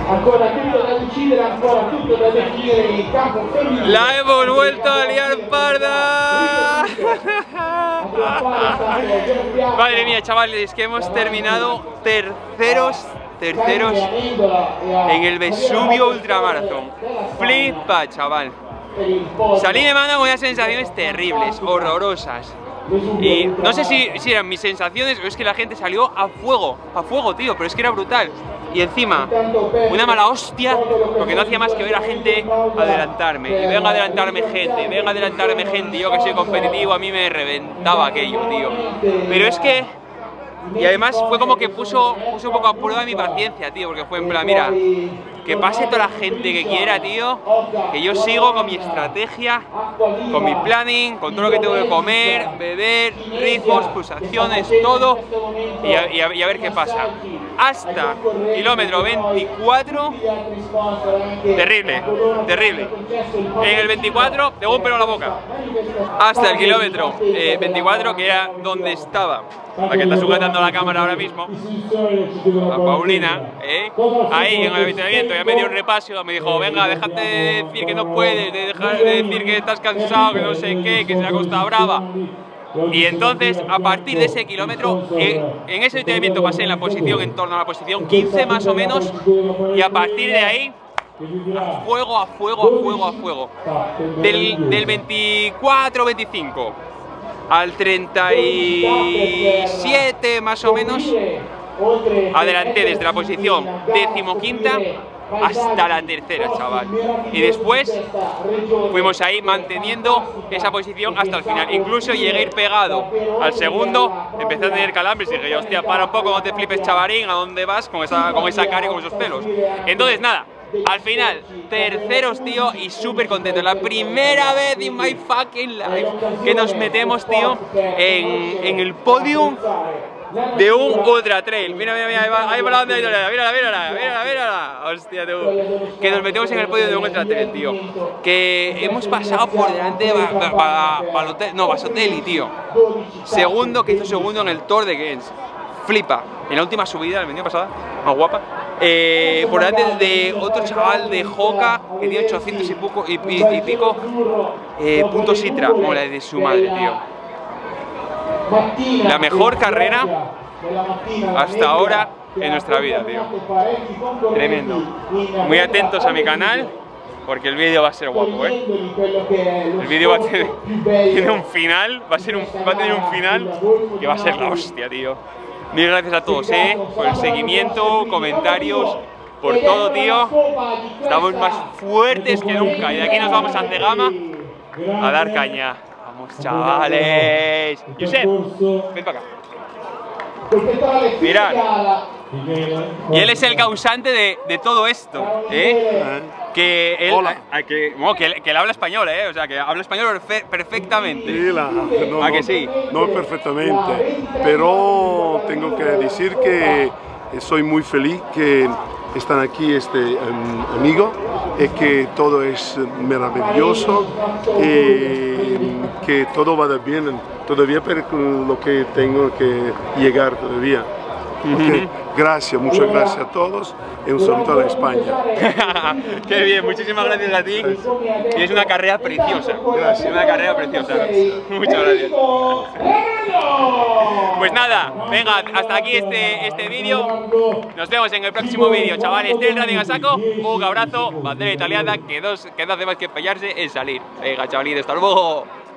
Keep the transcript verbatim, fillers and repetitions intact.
La hemos vuelto a liar parda. Madre mía, chavales, que hemos terminado terceros, terceros en el Vesubio Ultramaratón. Flipa, chaval. Salí de mano con unas sensaciones terribles, horrorosas. Y no sé si, si eran mis sensaciones o es que la gente salió a fuego, a fuego, tío, pero es que era brutal. Y encima, una mala hostia, porque no hacía más que ver a gente adelantarme. Y venga a adelantarme gente, venga a adelantarme gente. Y yo que soy competitivo, a mí me reventaba aquello, tío. Pero es que... Y además fue como que puso, puso un poco a prueba mi paciencia, tío, porque fue en plan, mira, que pase toda la gente que quiera, tío, que yo sigo con mi estrategia, con mi planning, con todo lo que tengo que comer, beber, ritmos, pulsaciones, todo, y a, y a, y a ver qué pasa. Hasta kilómetro veinticuatro, terrible, terrible. En el veinticuatro, tengo un pelo en la boca. Hasta el kilómetro eh, veinticuatro, que era donde estaba la que está sujetando la cámara ahora mismo, la Paulina, ¿eh? Ahí en el avituallamiento, ya me dio un repaso, me dijo, venga, déjate de decir que no puedes, de dejar de decir que estás cansado, que no sé qué, que es la Costa Brava. Y entonces, a partir de ese kilómetro, en, en ese avituallamiento pasé en la posición, en torno a la posición quince más o menos, y a partir de ahí, a fuego, a fuego, a fuego, a fuego. Del, del veinticuatro veinticinco al treinta y siete más o menos, adelanté desde la posición decimoquinta hasta la tercera, chaval. Y después fuimos ahí manteniendo esa posición hasta el final. Incluso llegué a ir pegado al segundo, empecé a tener calambres y dije, hostia, para un poco, no te flipes, chavarín, ¿a dónde vas con esa, con esa cara y con esos pelos? Entonces, nada. Al final, terceros, tío, y súper contento. La primera vez in my fucking life que nos metemos, tío, en, en el podium de un ultra trail. Mira, mira, mira, ahí va, ahí va la onda de mírala, mírala, mírala, mírala, mírala. Hostia, tú. Que nos metemos en el podio de un ultra trail, tío. Que hemos pasado por delante de ba, ba, ba, Balotelli, no, Basotelli, tío. Segundo, que hizo segundo en el Tour de Gens. Flipa. En la última subida, el año pasada, más guapa. Eh, por delante de otro chaval de Joca que tiene ochocientos y, poco, y, y, y pico eh, puntos Citra, como la de su madre, tío. La mejor carrera hasta ahora en nuestra vida, tío. Tremendo. Muy atentos a mi canal porque el vídeo va a ser guapo, ¿eh? El vídeo va a tener, tiene un final, va a, ser un, va a tener un final que va a ser la hostia, tío. Mil gracias a todos, eh, por el seguimiento, comentarios, por todo, tío. Estamos más fuertes que nunca y de aquí nos vamos a Cegama a dar caña. Vamos, chavales. Josep, ven para acá. Mirad. Y él es el causante de, de todo esto, ¿eh? Que él, a, que, bueno, que, él, que él habla español, ¿eh? O sea, que habla español perfectamente. Sí, la, no, ¿a que sí? No, no perfectamente, pero tengo que decir que soy muy feliz que están aquí este um, amigo y que todo es maravilloso y que todo va bien todavía, pero lo que tengo que llegar todavía. Okay. Gracias, muchas gracias a todos y un saludo a la España. Qué bien, muchísimas gracias a ti. Y es una carrera preciosa. Gracias. Una carrera preciosa. Muchas gracias. Pues nada, venga, hasta aquí este, este vídeo. Nos vemos en el próximo vídeo, chavales. Del Running a saco, un abrazo, bandera italiana, que dos, que no hace más que empeñarse en salir. Venga, chavalitos, hasta luego.